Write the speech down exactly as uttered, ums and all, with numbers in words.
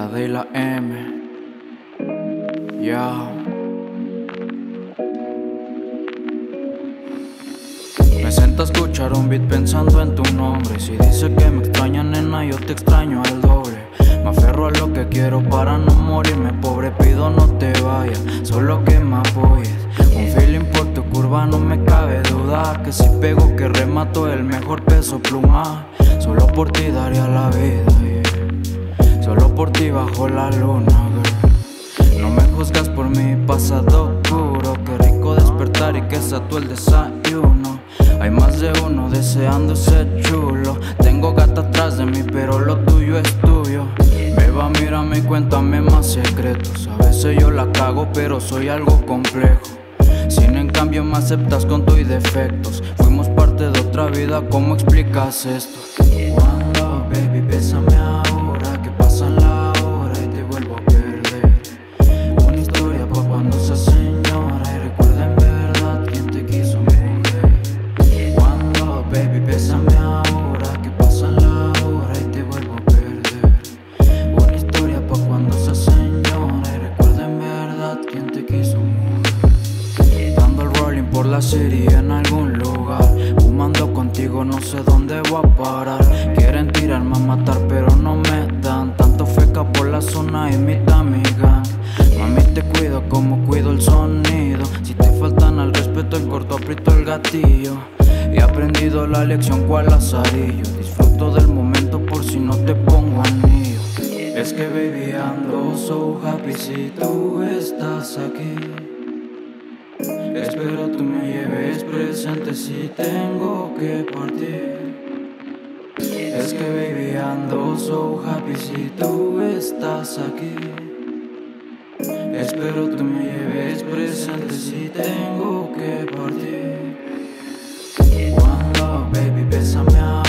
La D y la M. Ya. Me siento a escuchar un beat pensando en tu nombre. Si dice que me extraña, nena, yo te extraño al doble. Me aferro a lo que quiero para no morirme pobre. Pido no te vayas, solo que me apoyes. Un feeling por tu curva, no me cabe duda que si pego que remato el mejor peso pluma. Solo por ti daría la vida, yeah. Solo por ti bajo la luna, girl. No me juzgas por mi pasado oscuro. Qué rico despertar y que sea tú el desayuno. Hay más de uno deseando ser chulo. Tengo gata atrás de mí, pero lo tuyo es tuyo. Beba, mírame y cuéntame más secretos. A veces yo la cago, pero soy algo complejo. Sin en cambio me aceptas con tus defectos. Fuimos parte de otra vida, ¿cómo explicas esto? Cuando, baby, bésame ahora, que pasa la hora y te vuelvo a perder. Una historia pa' cuando seas señora y recuerda en verdad quién te quiso mujer. Cuando, baby, bésame ahora, que pasa la hora y te vuelvo a perder. Una historia pa' cuando seas señora y recuerda en verdad quién te quiso mujer. Dando el rolling por la serie en algún lugar, fumando contigo no sé dónde voy a parar. Quieren tirarme a matar pero no me dan. Tanto feca por la zona imita mi gang. Mami, te cuido como cuido el sonido. Si te faltan al respeto en corto aprieto el gatillo. He aprendido la lección cual lazarillo. Disfruto del momento por si no te pongo anillo. Es que baby ando so happy si tú estás aquí. Espero tú me lleves presente si tengo que partir. Es que baby ando so happy si tú estás aquí. Espero tú me lleves presente si tengo que partir. Cuando, baby, bésame ahora.